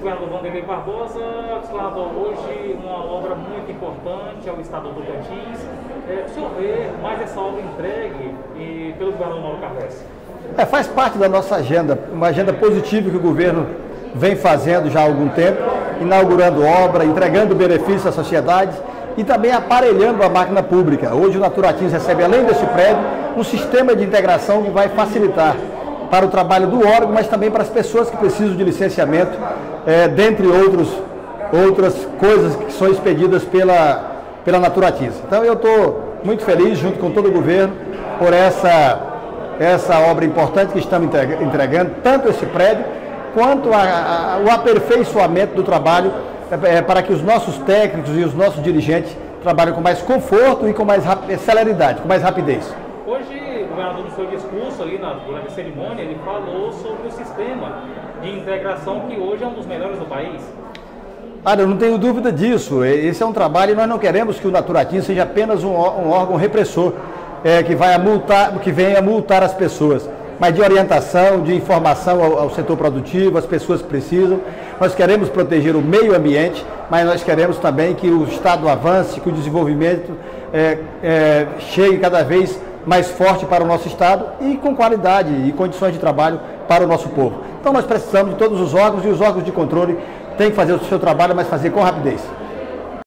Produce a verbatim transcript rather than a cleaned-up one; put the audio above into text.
vice-governador Vanderlei Barbosa, governador, hoje uma obra muito importante ao estado do Tocantins. É, o senhor vê mais essa obra entregue e, pelo governador Mauro Carrez? É, faz parte da nossa agenda, uma agenda positiva que o governo vem fazendo já há algum tempo, inaugurando obra, entregando benefícios à sociedade e também aparelhando a máquina pública. Hoje o Naturatins recebe, além desse prédio, um sistema de integração que vai facilitar para o trabalho do órgão, mas também para as pessoas que precisam de licenciamento, é, dentre outros, outras coisas que são expedidas pela, pela Naturatins. Então eu estou muito feliz, junto com todo o governo, por essa, essa obra importante que estamos entregando, tanto esse prédio, quanto a, a, o aperfeiçoamento do trabalho, é, para que os nossos técnicos e os nossos dirigentes trabalhem com mais conforto e com mais celeridade, com mais rapidez. Hoje, o governador, no seu discurso ali na, durante a cerimônia, ele falou sobre o sistema de integração que hoje é um dos melhores do país. Ah, eu não tenho dúvida disso. Esse é um trabalho e nós não queremos que o Naturatins seja apenas um, um órgão repressor é, que, vai a multar, que venha a multar as pessoas, mas de orientação, de informação ao, ao setor produtivo, as pessoas que precisam. Nós queremos proteger o meio ambiente, mas nós queremos também que o Estado avance, que o desenvolvimento é, é, chegue cada vez mais forte para o nosso Estado e com qualidade e condições de trabalho para o nosso povo. Então nós precisamos de todos os órgãos e os órgãos de controle têm que fazer o seu trabalho, mas fazer com rapidez.